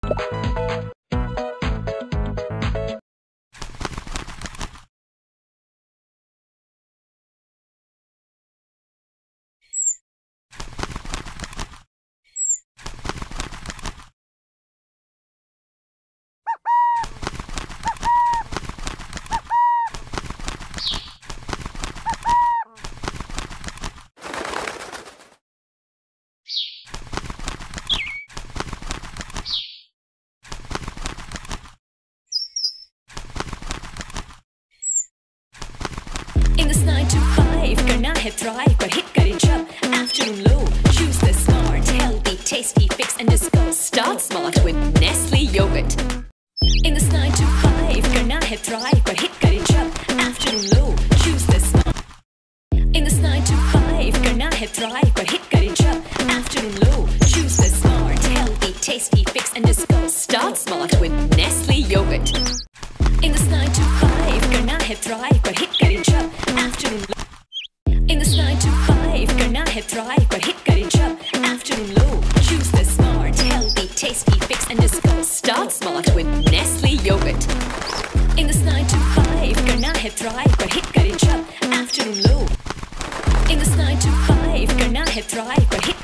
In this 9 to 5, करना है drive पर hit करे जब afternoon low. Choose the smart, healthy, tasty fix and just go. Start smart with Nestle yogurt. In this 9 to 5, करना है drive पर hit करे जब afternoon low. Choose the smart. In this 9 to 5, करना है drive पर hit करे जब afternoon low. Choose the smart, healthy, tasty fix and just go. Start smart with Nestle yogurt. In this 9 to 5, करना है drive पर hit करे जब afternoon low. In this 9 to 5, करना है drive पर hit करे जब afternoon low. Choose the smart, healthy, tasty fix and just go. Start smart with Nestle yogurt. In this 9 to 5, करना है drive पर hit करे जब afternoon low. In this 9 to 5, करना है drive पर hit